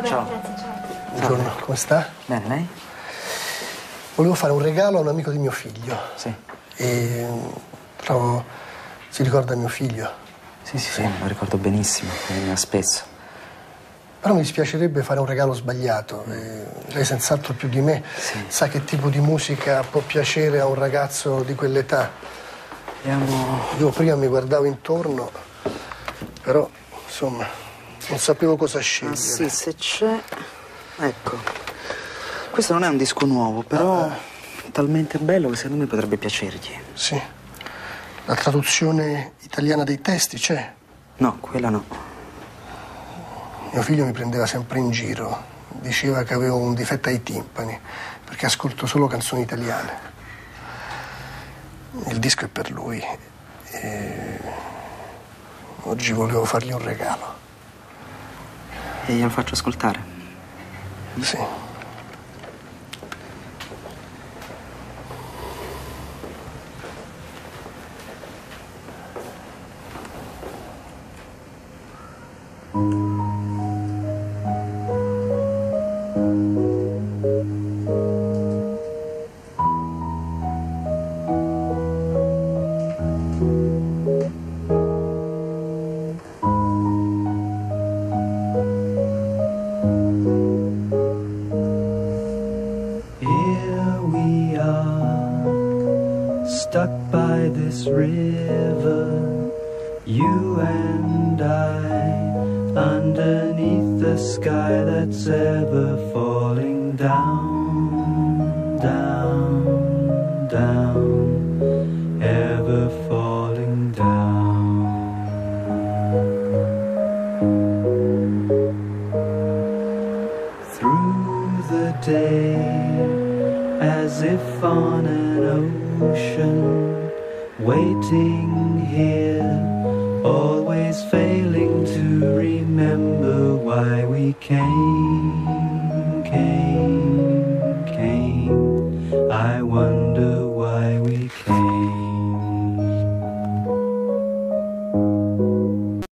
Ciao. Grazie, ciao. Buongiorno, come sta? Bene, lei? Volevo fare un regalo a un amico di mio figlio. Sì. Però si ricorda mio figlio. Sì, me lo ricordo benissimo, veniva spesso. Però mi dispiacerebbe fare un regalo sbagliato. Lei senz'altro più di me sa che tipo di musica può piacere a un ragazzo di quell'età. Io prima mi guardavo intorno, però insomma non sapevo cosa scegliere. Sì, se c'è... Ecco. Questo non è un disco nuovo, però è talmente bello che secondo me potrebbe piacergli. Sì. La traduzione italiana dei testi c'è? No, quella no. Mio figlio mi prendeva sempre in giro, diceva che avevo un difetto ai timpani, perché ascolto solo canzoni italiane. Il disco è per lui e oggi volevo fargli un regalo. E glielo faccio ascoltare? Sì. Stuck by this river, you and I, underneath the sky that's ever falling down, down, down, ever falling down. Through the day, as if on an ocean, waiting here, always failing to remember why we came.